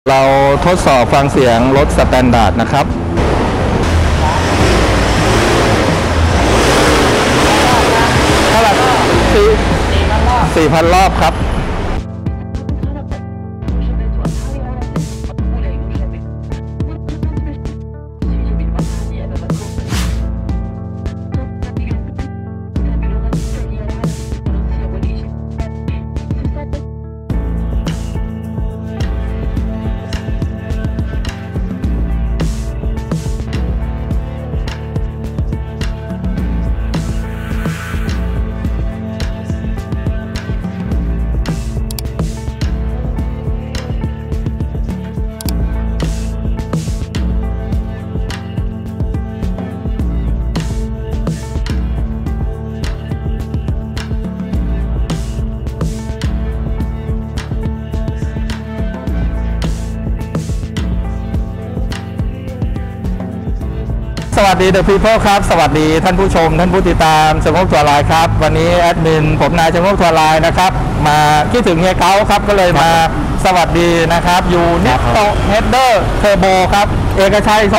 เราทดสอบฟังเสียงรถสแตนดาร์ดนะครับเท่าไหร่4,000 รอบครับสวัสดี The People ครับสวัสดีท่านผู้ชมท่านผู้ติดตามชมรมทัวร์ไลน์ครับวันนี้แอดมินผมนายชมรมทัวร์ไลน์นะครับมาคิดถึงเฮียเก้าครับก็เลยมาสวัสดีนะครับอยู่นิโตเฮดเดอร์เทอร์โบครับเอกชัย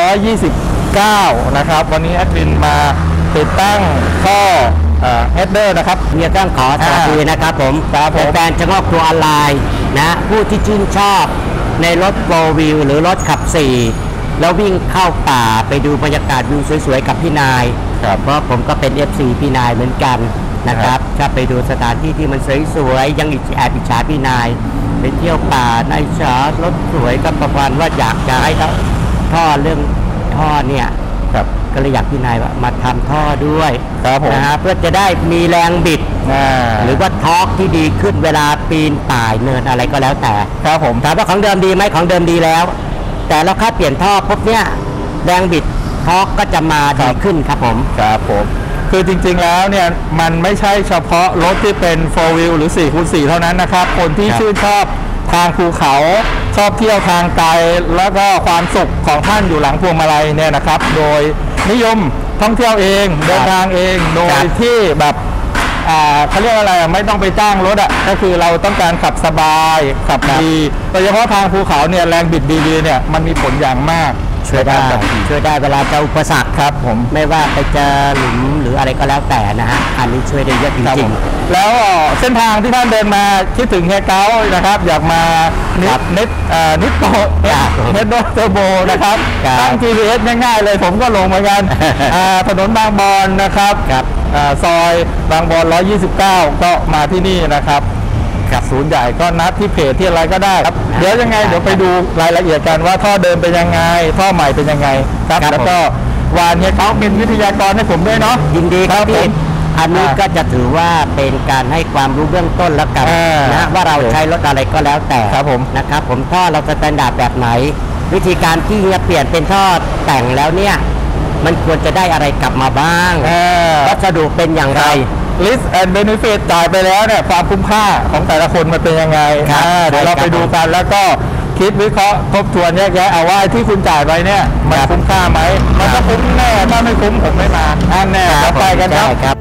129นะครับวันนี้แอดมินมาติดตั้งท่อเฮดเดอร์นะครับเฮียต้องขอสวัสดีนะครับผมเป็นแฟนชมรมทัวร์ออนไลน์นะผู้ที่ชื่นชอบในรถโฟร์วิวหรือรถขับ4แล้ววิ่งเข้าป่าไปดูบรรยากาศวิวสวยๆกับพี่นายเพราะผมก็เป็น FC พี่นายเหมือนกันนะครับถ้าไปดูสถานที่ที่มันสวยๆยังแอบอิจฉาพี่นายไปเที่ยวป่าในชารถสวยก็ประมาณว่าอยากจะให้ท่อเรื่องท่อเนี่ยก็เลยอยากพี่นายมาทำท่อด้วยนะฮะเพื่อจะได้มีแรงบิดหรือว่าทอร์กที่ดีขึ้นเวลาปีนป่ายเนินอะไรก็แล้วแต่ครับผมถามว่าของเดิมดีไหมของเดิมดีแล้วแต่เราค่าเปลี่ยนท่อปุ๊บเนี่ยแรงบิดทอร์กก็จะมาดีขึ้นครับผมคือจริงๆแล้วเนี่ยมันไม่ใช่เฉพาะรถที่เป็น 4 wheel หรือ 4x4 เท่านั้นนะครับคนที่ชื่นชอบทางภูเขาชอบเที่ยวทางไกลแล้วก็ความสุขของท่านอยู่หลังพวงมาลัยเนี่ยนะครับโดยนิยมท่องเที่ยวเองเดินทางเองโดยที่แบบเขาเรียกอะไรไม่ต้องไปจ้างรถก็คือเราต้องการขับสบายขับดีโดยเฉพาะทางภูเขาเนี่ยแรงบิดดีๆเนี่ยมันมีผลอย่างมากช่วยได้เวลาเจออุปสรรคครับผมไม่ว่าไปเจอหลุมหรืออะไรก็แล้วแต่นะฮะอันนี้ช่วยได้เยอะจริงๆแล้วเส้นทางที่ท่านเดินมาคิดถึงเฮียเก้านะครับอยากมานิโตเฮดเดอร์เทอร์โบนะครับตั้ง GPS ง่ายๆเลยผมก็ลงเหมือนกันถนนบางบอนนะครับซอยบางบอน129ก็มาที่นี่นะครับศูนย์ใหญ่ก็นัดที่เพจที่อะไรก็ได้ครับเดี๋ยวยังไงเดี๋ยวไปดูรายละเอียดกันว่าท่อเดิมเป็นยังไงท่อใหม่เป็นยังไงครับแล้วก็วานเฮียเขาเป็นวิทยากรให้ผมด้วยเนาะยินดีครับพี่อันนี้ก็จะถือว่าเป็นการให้ความรู้เบื้องต้นแล้วกันนะว่าเราใช้รถอะไรก็แล้วแต่ครับผมนะครับผมท่อเราสแตนดาร์ดแบบไหนวิธีการที่จะเปลี่ยนเป็นท่อแต่งแล้วเนี่ยมันควรจะได้อะไรกลับมาบ้างวัสดุเป็นอย่างไร Risk and Benefit จ่ายไปแล้วเนี่ยความคุ้มค่าของแต่ละคนมันเป็นยังไงเดี๋ยวเราไปดูกันแล้วก็คิดวิเคราะห์ทบทวนแยกแยะเอาว่าที่คุณจ่ายไปเนี่ยมันคุ้มค่าไหมมันก็คุ้มแน่ถ้าไม่คุ้มผมไม่มาแน่แล้วไปกันครับ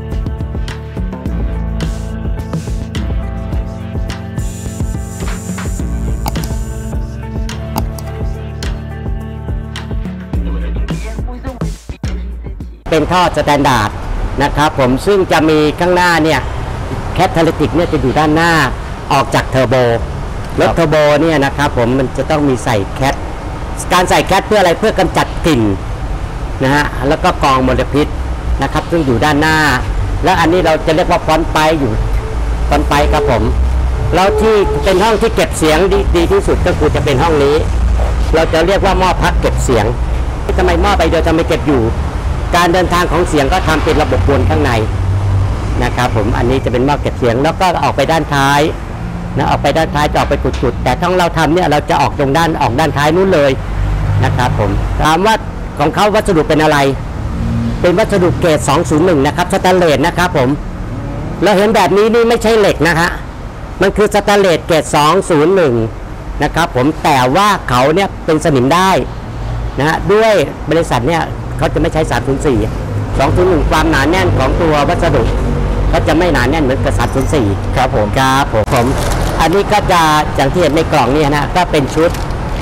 เป็นท่อสแตนดาร์ดนะครับผมซึ่งจะมีข้างหน้าเนี่ยแคทาลิติกเนี่ยจะอยู่ด้านหน้าออกจากเทอร์โบรถเทอร์โบเนี่ยนะครับผมมันจะต้องมีใส่แคทการใส่แคทเพื่ออะไรเพื่อกำจัดกลิ่นนะฮะแล้วก็กรองมลพิษนะครับซึ่งอยู่ด้านหน้าแล้วอันนี้เราจะเรียกว่าฟอนต์ไปอยู่ฟอนต์ไปครับผมแล้วที่เป็นห้องที่เก็บเสียงดีที่สุดก็คือจะเป็นห้องนี้เราจะเรียกว่าหม้อพักเก็บเสียงทำไมหม้อไปเดียวจะไม่เก็บอยู่การเดินทางของเสียงก็ทำเป็นระบบวนข้างในนะครับผมอันนี้จะเป็นหม้อเก็บเสียงแล้วก็ออกไปด้านท้ายนะออกไปด้านท้ายจะออกไปกุดๆแต่ทั้งเราทำเนี่ยเราจะออกตรงด้านท้ายนู้นเลยนะครับผมถามว่าของเขาวัสดุเป็นอะไรเป็นวัสดุเกรด201นะครับสแตนเลสนะครับผมเราเห็นแบบนี้นี่ไม่ใช่เหล็กนะฮะมันคือสแตนเลสเกรด201นะครับผมแต่ว่าเขาเนี่ยเป็นสนิมได้นะฮะด้วยบริษัทเนี่ยเขาจะไม่ใช้304 201ความหนาแน่นของตัววัสดุก็จะไม่หนาแน่นเหมือนกับ304 ครับผมอันนี้ก็จะอย่างที่เห็นในกล่องนี่นะก็เป็นชุด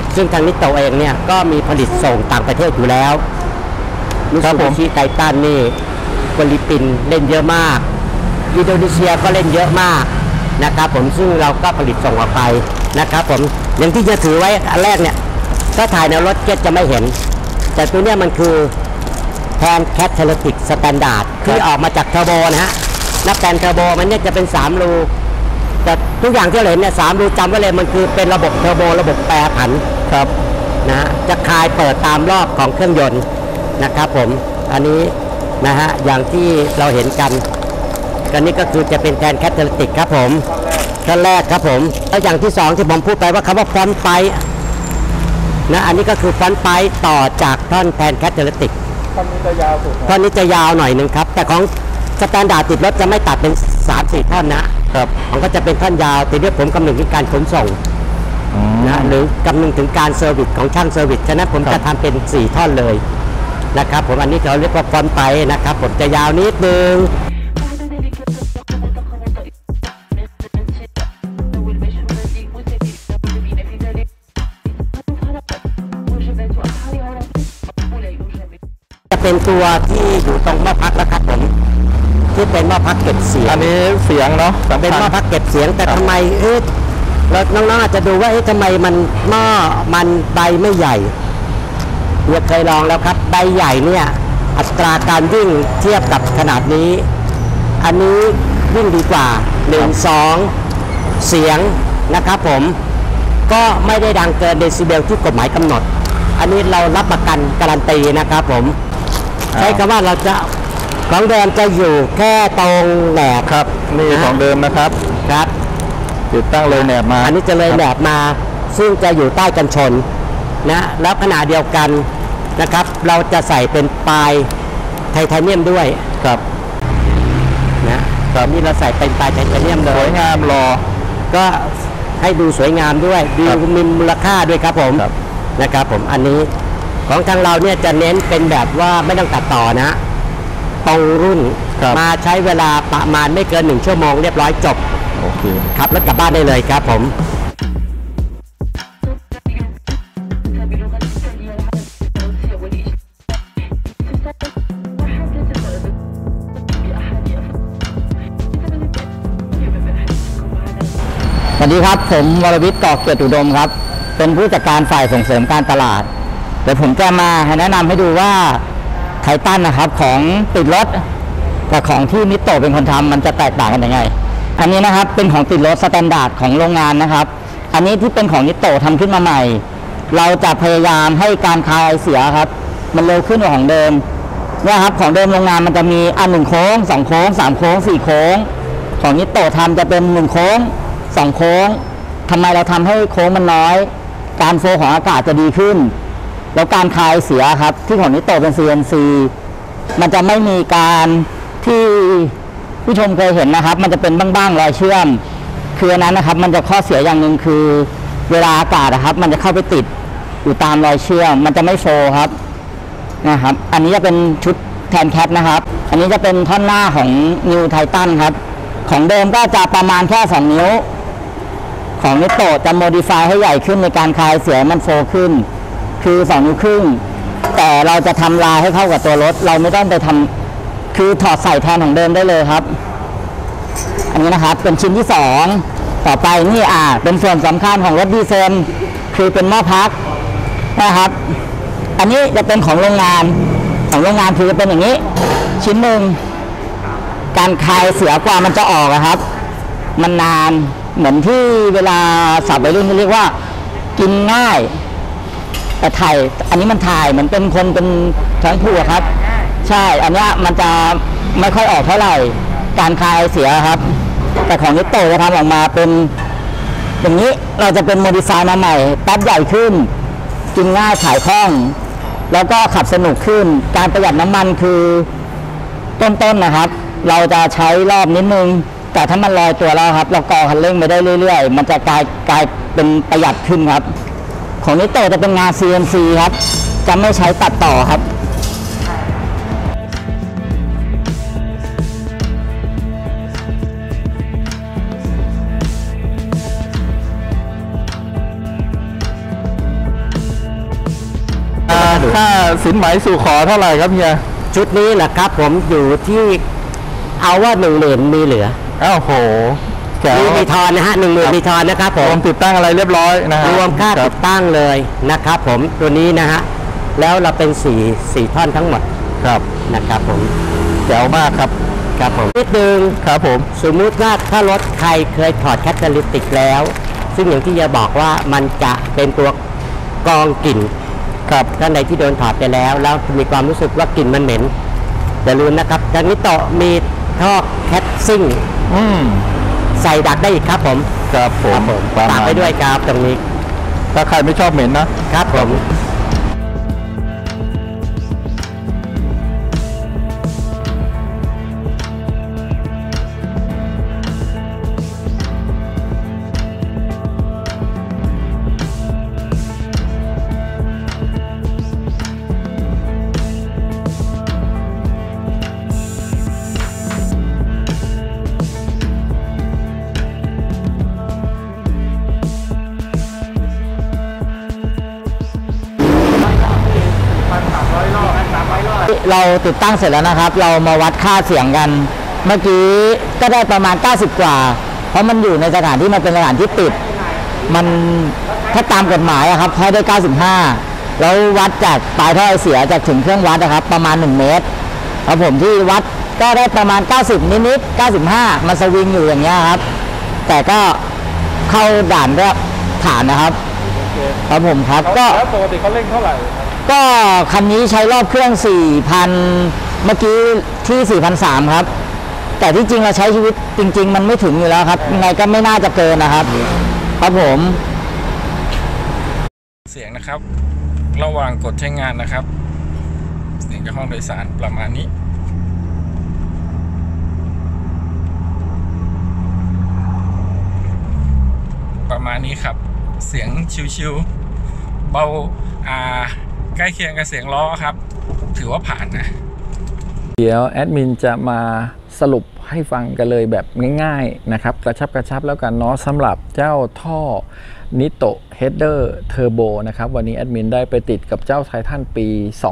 ซึ่งทางนิโตเองเนี่ยก็มีผลิตส่งต่างประเทศอยู่แล้วมิตซูบิชิไททันนี่ฟิลิปปินส์เล่นเยอะมากอินโดนีเซียก็เล่นเยอะมากนะครับผมซึ่งเราก็ผลิตส่งออกไปนะครับผมอย่างที่จะถือไว้อันแรกเนี่ยถ้าถ่ายในรถเก็ตจะไม่เห็นแต่ตัวเนี้ยมันคือแทนแคทเทเลติกสแตนดาร์ดที่ออกมาจากเทอร์โบนะฮะนับแทนเทอร์โบมันเนี่ยจะเป็น3รูแต่ทุกอย่างที่เราเห็นเนี่ย3รูจำไว้เลยมันคือเป็นระบบเทอร์โบระบบแปรผันครับนะจะคลายเปิดตามรอบของเครื่องยนต์นะครับผมอันนี้นะฮะอย่างที่เราเห็นกันนี่ก็คือจะเป็นแทนแคทเทเลติกครับผมขั้นแรกครับผมแล้วอย่างที่2ที่ผมพูดไปว่าคำว่าฟรอนต์ไฟนะอันนี้ก็คือฟรอนต์ไฟต่อจากท่อนแทนแคทเทเลติกท่อนนี้จะยาวสุดท่อนนี้จะยาวหน่อยหนึ่งครับแต่ของสแตนดาร์ดติดรถจะไม่ตัดเป็น 3-4 ท่อนนะครับมันก็จะเป็นท่อนยาวแต่เนี่ยผมกำหนดถึงการขนส่งนะหรือกำหนดถึงการเซอร์วิสของช่างเซอร์วิสฉะนั้นผมจะทำเป็น4ท่อนเลยนะครับผมอันนี้เราเรียกว่าฟรอนต์ไฟนะครับผมจะยาวนิดนึงจะเป็นตัวที่อยู่ตรงหม้อพักแล้วครับผมที่เป็นหม้อพักเก็บเสียงอันนี้เสียงเนาะเป็นหม้อพักเก็บเสียงแต่ทำไมแล้วน้องๆอาจจะดูว่าทำไมมันหม้อมันใบไม่ใหญ่เราเคยลองแล้วครับใบใหญ่เนี่ยอัตราการวิ่งเทียบกับขนาดนี้อันนี้วิ่งดีกว่า1-2เสียงนะครับผมก็ไม่ได้ดังเกินเดซิเบลที่กฎหมายกำหนดอันนี้เรารับประกันการันตีนะครับผมใช้คำว่าเราจะของเดิมจะอยู่แค่ตรงแหนบครับนี่ของเดิมนะครับครับติดตั้งเลยแหนบมาอันนี้จะเลยแหนบมาซึ่งจะอยู่ใต้กันชนนะแล้วขนาดเดียวกันนะครับเราจะใส่เป็นปลายไทเทเนียมด้วยครับนะครับนี่เราใส่เป็นปลายไทเทเนียมเลยสวยงามรอก็ให้ดูสวยงามด้วยดูมีมูลค่าด้วยครับผมนะครับผมอันนี้ของทางเราเนี่ยจะเน้นเป็นแบบว่าไม่ต้องตัดต่อนะตรงรุ่นมาใช้เวลาประมาณไม่เกิน1 ชั่วโมงเรียบร้อยจบโอเคครับแล้วกลับบ้านได้เลยครับผมสวัสดีครับผมวรวิทย์ กอกเกียรติอุดมครับเป็นผู้จัดการฝ่ายส่งเสริมการตลาดเดี๋ยวผมจะมาแนะนำให้ดูว่าไททันนะครับของติดรถกับของที่นิโตเป็นคนทำมันจะแตกต่างกันยังไงอันนี้นะครับเป็นของติดรถสแตนดาร์ดของโรงงานนะครับอันนี้ที่เป็นของนิโตทำขึ้นมาใหม่เราจะพยายามให้การคายเสียครับมันเร็วขึ้นกว่าของเดิมเนี่ยครับของเดิมโรงงานมันจะมี1 โค้ง2 โค้ง3 โค้ง4 โค้งของนิโตทำจะเป็น1 โค้ง2 โค้งทำไมเราทำให้โค้งมันน้อยการโฟของอากาศจะดีขึ้นแล้วการคายเสียครับที่ของนิโตเป็น CNC มันจะไม่มีการที่ผู้ชมเคยเห็นนะครับมันจะเป็นบ้างๆรอยเชื่อมคืออันนั้นนะครับมันจะข้อเสียอย่างหนึ่งคือเวลาอากาศนะครับมันจะเข้าไปติดอยู่ตามรอยเชื่อมมันจะไม่โฟครับนะครับอันนี้จะเป็นชุดแทนแคทนะครับอันนี้จะเป็นท่อนหน้าของ New Titan ครับของเดิมก็จะประมาณแค่2 นิ้วของนิโตจะโมดิฟายให้ใหญ่ขึ้นในการคลายเสียมันโฟขึ้นคือ2 นิ้วครึ่งแต่เราจะทำลายให้เข้ากับตัวรถเราไม่ต้องไปทำคือถอดใส่แทนของเดิมได้เลยครับอันนี้นะครับเป็นชิ้นที่2ต่อไปนี่เป็นส่วนสำคัญของรถดีเซลคือเป็นหม้อพักนะครับอันนี้จะเป็นของโรงงานคือจะเป็นอย่างนี้ชิ้นหนึ่งการคลายเสียกว่ามันจะออกครับมันนานเหมือนที่เวลาสับวัยรุ่นเรียกว่ากินง่ายแต่ถ่ายอันนี้มันถ่ายเหมือนเป็นคนเป็นท้องผูกครับใช่อันนี้มันจะไม่ค่อยออกเท่าไหร่การคลายเสียครับแต่ของนิโตจะทำออกมาเป็นอย่างนี้เราจะเป็นโมดิฟายมาใหม่แป๊บใหญ่ขึ้นกินง่ายถ่ายคล่องแล้วก็ขับสนุกขึ้นการประหยัดน้ำมันคือต้นนะครับเราจะใช้รอบนิดนึงแต่ถ้ามันลอยตัวแล้วครับเรากอคันเร่งไปได้เรื่อยๆมันจะกลายเป็นประหยัดขึ้นครับของนิโตจะเป็นงาน CNC ครับจะไม่ใช้ตัดต่อครับค่าสินไหมสู่ขอเท่าไหร่ครับเฮียชุดนี้แหละครับผมอยู่ที่เอาว่า10,000มีเหลืออ้าวโหแจ๋วมีทอนนะฮะ10,000มีทอนนะครับผรวมมติดตั้งอะไรเรียบร้อยนะฮะรวมค่าติดตั้งเลยนะครับผมตัวนี้นะฮะแล้วเราเป็น4ท่อนทั้งหมดครับนะครับผมแจ๋วมากครับครับผมนิดนึงครับผมสมมุติว่าถ้ารถใครเคยถอดแคตตาลิติกแล้ว ซึ่งอย่างที่จะบอกว่ามันจะเป็นตัวกรองกลิ่นครับท่านใดที่โดนถอดไปแล้วมีความรู้สึกว่ากลิ่นมันเหม็นอย่าลืมนะครับทางนี้ต่อมีท่อแคทซิ่งอืมใส่ดักได้อีกครับผมครับผมฝากไปด้วยครับตรงนี้ถ้าใครไม่ชอบเหม็นนะครับผมเราติดตั้งเสร็จแล้วนะครับ เรามาวัดค่าเสียงกัน เมื่อกี้ก็ได้ประมาณ90กว่าเพราะมันอยู่ในสถานที่มันเป็นสถานที่ปิดมันถ้าตามกฎหมายอะครับให้ได้95แล้ววัดจากปลายท่อไอเสียจากถึงเครื่องวัดนะครับประมาณ1เมตรครับผมที่วัดก็ได้ประมาณ90นิดๆ95มันสวิงอยู่อย่างเงี้ยครับแต่ก็เข้าด่านก็ผ่านนะครับครับผมครับก็แล้วปกติเขาเร่งเท่าไหร่ก็คันนี้ใช้รอบเครื่อง 4,000 เมื่อกี้ที่ 4,300 ครับ แต่ที่จริงเราใช้ชีวิตจริง ๆ มันไม่ถึงอยู่แล้วครับยังไงก็ไม่น่าจะเกินนะครับครับผมเสียงนะครับ ระหว่างกดใช้งานนะครับ เสียงจากห้องโดยสารประมาณนี้ ประมาณนี้ครับ เสียงชิวๆเบาใกล้เคียงกับเสียงล้อครับ ถือว่าผ่านนะ เดี๋ยวแอดมินจะมาสรุปให้ฟังกันเลยแบบง่ายๆนะครับกระชับแล้วกันเนาะสำหรับเจ้าท่อนิโตะเฮดเดอร์เทอร์โบนะครับวันนี้แอดมินได้ไปติดกับเจ้าไททันปี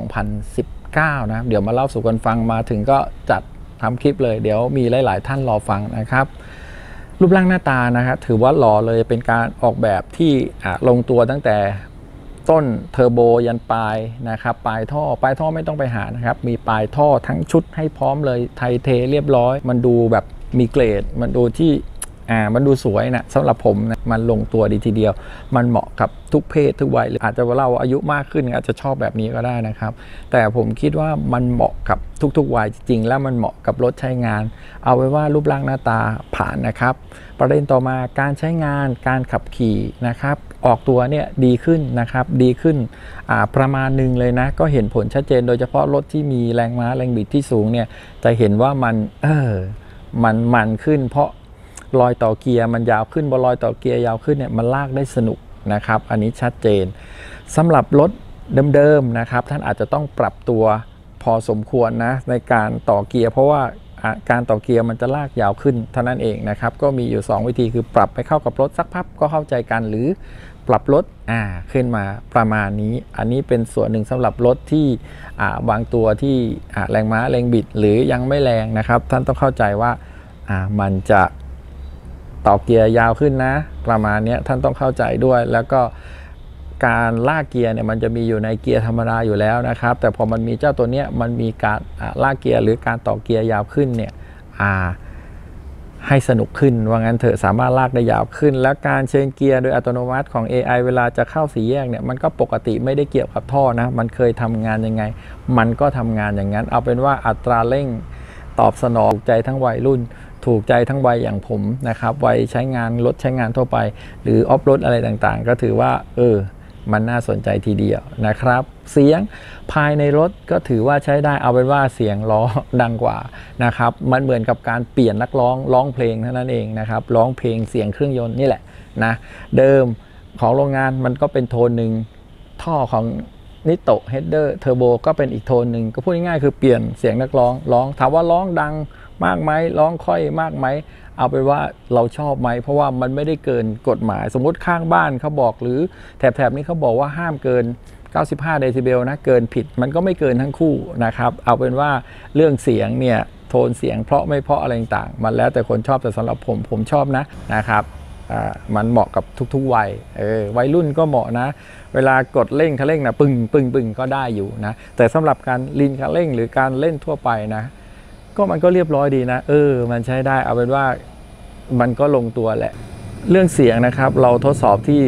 2019 นะเดี๋ยวมาเล่าสู่กันฟังมาถึงก็จัดทำคลิปเลยเดี๋ยวมีหลายๆท่านรอฟังนะครับรูปร่างหน้าตานะครับถือว่าหล่อเลยเป็นการออกแบบที่ลงตัวตั้งแต่ต้นเทอร์โบยันปลายนะครับปลายท่อไม่ต้องไปหานะครับมีปลายท่อทั้งชุดให้พร้อมเลยไทเทเรียบร้อยมันดูแบบมีเกรดมันดูที่มันดูสวยนะสำหรับผมนะมันลงตัวดีทีเดียวมันเหมาะกับทุกเพศทุกวัยหรืออาจจะเราอายุมากขึ้นอาจจะชอบแบบนี้ก็ได้นะครับแต่ผมคิดว่ามันเหมาะกับทุกวัยจริงๆแล้วมันเหมาะกับรถใช้งานเอาไว้ว่ารูปร่างหน้าตาผ่านนะครับประเด็นต่อมาการใช้งานการขับขี่นะครับออกตัวเนี่ยดีขึ้นนะครับดีขึ้นประมาณหนึ่งเลยนะก็เห็นผลชัดเจนโดยเฉพาะรถที่มีแรงม้าแรงบิดที่สูงเนี่ยจะเห็นว่ามันขึ้นเพราะรอยต่อเกียร์มันยาวขึ้นพอรอยต่อเกียร์ยาวขึ้นเนี่ยมันลากได้สนุกนะครับอันนี้ชัดเจนสำหรับรถเดิมๆนะครับท่านอาจจะต้องปรับตัวพอสมควรนะในการต่อเกียร์เพราะว่าการต่อเกียร์มันจะลากยาวขึ้นเท่านั้นเองนะครับก็มีอยู่2วิธีคือปรับไปเข้ากับรถสักพักก็เข้าใจกันหรือปรับรถขึ้นมาประมาณนี้อันนี้เป็นส่วนหนึ่งสำหรับรถที่บางตัวที่แรงม้าแรงบิดหรือยังไม่แรงนะครับท่านต้องเข้าใจว่ามันจะต่อเกียร์ยาวขึ้นนะประมาณนี้ท่านต้องเข้าใจด้วยแล้วก็การลากเกียร์เนี่ยมันจะมีอยู่ในเกียร์ธรรมดาอยู่แล้วนะครับแต่พอมันมีเจ้าตัวเนี้ยมันมีการลากเกียร์หรือการต่อเกียร์ยาวขึ้นเนี่ยให้สนุกขึ้นว่างั้นเถอะสามารถลากได้ยาวขึ้นแล้วการเชิญเกียร์โดยอัตโนมัติของ AI เวลาจะเข้าสี่แยกเนี่ยมันก็ปกติไม่ได้เกี่ยวกับท่อนะมันเคยทำงานยังไงมันก็ทำงานอย่างนั้นเอาเป็นว่าอัตราเร่งตอบสนองถูกใจทั้งวัยรุ่นถูกใจทั้งวัยอย่างผมนะครับวัยใช้งานรถใช้งานทั่วไปหรือออฟโรดอะไรต่างๆก็ถือว่ามันน่าสนใจทีเดียวนะครับเสียงภายในรถก็ถือว่าใช้ได้เอาเป็นว่าเสียงล้อดังกว่านะครับมันเหมือนกับการเปลี่ยนนักร้องเพลงเท่านั้นเองนะครับร้องเพลงเสียงเครื่องยนต์นี่แหละนะเดิมของโรงงานมันก็เป็นโทนหนึ่งท่อของนิโตะเฮดเดอร์เทอร์โบก็เป็นอีกโทนหนึ่งก็พูดง่ายๆคือเปลี่ยนเสียงนักร้องถามว่าร้องดังมากไหมร้องค่อยมากไหมเอาไปว่าเราชอบไหมเพราะว่ามันไม่ได้เกินกฎหมายสมมติข้างบ้านเขาบอกหรือแถบนี้เขาบอกว่าห้ามเกิน 95 เดซิเบลนะเกินผิดมันก็ไม่เกินทั้งคู่นะครับเอาเป็นว่าเรื่องเสียงเนี่ยโทนเสียงเพราะไม่เพราะอะไรต่างมันแล้วแต่คนชอบแต่สำหรับผมชอบนะครับมันเหมาะกับทุกๆวัยวัยรุ่นก็เหมาะนะเวลากดเร่งคันเร่งนะปึ้งก็ได้อยู่นะแต่สำหรับการลีนคันเร่งหรือการเล่นทั่วไปนะก็มันก็เรียบร้อยดีนะมันใช้ได้เอาเป็นว่ามันก็ลงตัวแหละเรื่องเสียงนะครับเราทดสอบที่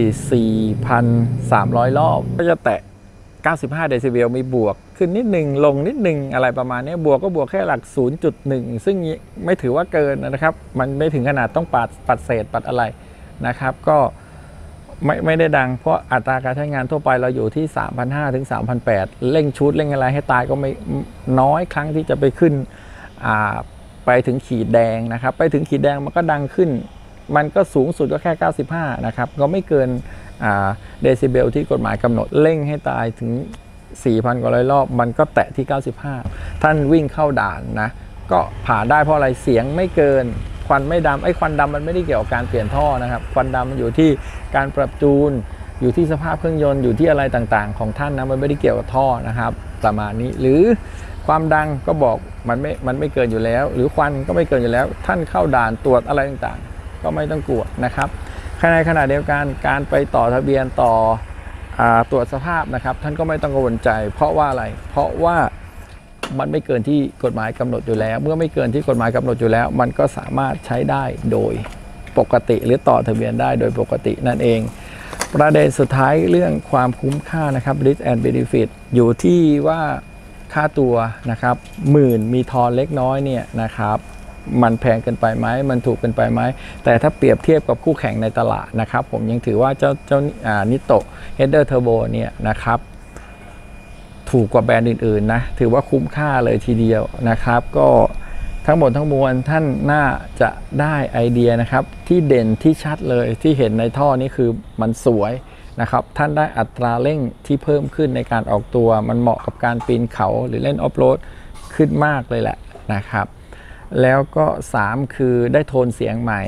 4,300 รอบก็จะแตะ95 เดซิเบลมีบวกขึ้นนิดนึงลงนิดนึงอะไรประมาณนี้บวกก็บวกแค่หลัก 0.1 ซึ่งไม่ถือว่าเกินนะครับมันไม่ถึงขนาดต้องปัดเศษปัดอะไรนะครับก็ไม่ได้ดังเพราะอัตราการใช้งานทั่วไปเราอยู่ที่ 3,500 ถึง 3,800 เร่งชุดเร่งอะไรให้ตายก็ไม่น้อยครั้งที่จะไปขึ้นไปถึงขีดแดงนะครับไปถึงขีดแดงมันก็ดังขึ้นมันก็สูงสุดก็แค่95นะครับก็ไม่เกินเดซิเบลที่กฎหมายกำหนดเร่งให้ตายถึง 4,000 กว่าร้อยรอบมันก็แตะที่95ท่านวิ่งเข้าด่านนะก็ผ่านได้เพราะอะไรเสียงไม่เกินควันไม่ดำควันดำมันไม่ได้เกี่ยวกับการเปลี่ยนท่อนะครับควันดำมันอยู่ที่การปรับจูนอยู่ที่สภาพเครื่องยนต์อยู่ที่อะไรต่างๆของท่านนะมันไม่ได้เกี่ยวกับท่อนะครับประมาณนี้หรือความดังก็บอกมันไม่เกินอยู่แล้วหรือควันก็ไม่เกินอยู่แล้วท่านเข้าด่านตรวจอะไรต่างๆก็ไม่ต้องกลัวนะครับในขณะเดียวกันการไปต่อทะเบียนต่อตรวจสภาพนะครับท่านก็ไม่ต้องกังวลใจเพราะว่าอะไรเพราะว่ามันไม่เกินที่กฎหมายกำหนดอยู่แล้วเมื่อไม่เกินที่กฎหมายกำหนดอยู่แล้วมันก็สามารถใช้ได้โดยปกติหรือต่อทะเบียนได้โดยปกตินั่นเองประเด็นสุดท้ายเรื่องความคุ้มค่านะครับ risk and benefit อยู่ที่ว่าค่าตัวนะครับ10,000มีทอนเล็กน้อยเนี่ยนะครับมันแพงเกินไปไหมมันถูกเกินไปไหมแต่ถ้าเปรียบเทียบกับคู่แข่งในตลาดนะครับผมยังถือว่าเจ้านิโตะ Header Turbo เนี่ยนะครับถูกกว่าแบรนด์อื่นๆนะถือว่าคุ้มค่าเลยทีเดียวนะครับก็ทั้งหมดทั้งมวลท่านน่าจะได้ไอเดียนะครับที่เด่นที่ชัดเลยที่เห็นในท่อนี้คือมันสวยนะครับท่านได้อัตราเร่งที่เพิ่มขึ้นในการออกตัวมันเหมาะกับการปีนเขาหรือเล่นออฟโรดขึ้นมากเลยแหละนะครับแล้วก็3คือได้โทนเสียงใหม่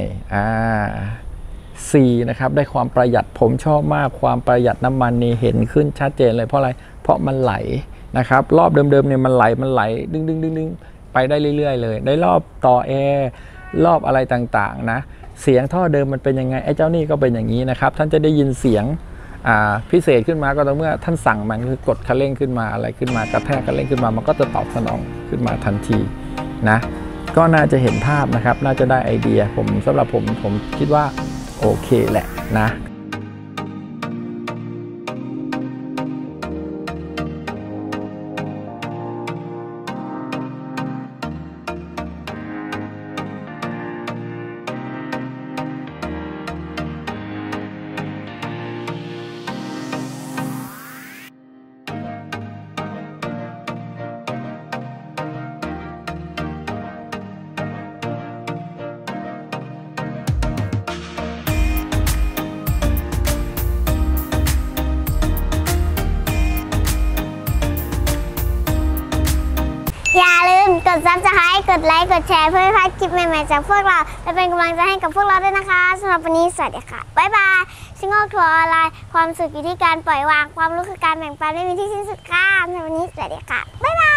4นะครับได้ความประหยัดผมชอบมากความประหยัดน้ำมันนี่เห็นขึ้นชัดเจนเลยเพราะอะไรเพราะมันไหลนะครับรอบเดิมๆเนี่ยมันไหลดึงไปได้เรื่อยๆเลยได้รอบต่อแอร์รอบอะไรต่างๆนะเสียงท่อเดิมมันเป็นยังไงไอ้เจ้านี่ก็เป็นอย่างนี้นะครับท่านจะได้ยินเสียงพิเศษขึ้นมาก็ต่อเมื่อท่านสั่งมันคือกดคันเร่งขึ้นมาอะไรขึ้นมากระแทกคันเร่งขึ้นมามันก็จะตอบสนองขึ้นมาทันทีนะก็น่าจะเห็นภาพนะครับน่าจะได้ไอเดียสำหรับผมคิดว่าโอเคแหละนะกด Subscribe กดไลค์กดแชร์เพื่อไม่พลาดคลิปใหม่ๆจากพวกเราและเป็นกำลังใจให้กับพวกเราด้วยนะคะสำหรับวันนี้สวัสดีค่ะบ๊ายบายชิงโง่ทัวร์ออนไลน์ความสุขอยู่ที่การปล่อยวางความรู้คือการแบ่งปันไม่มีที่สิ้นสุดค่ะในวันนี้สวัสดีค่ะบ๊ายบาย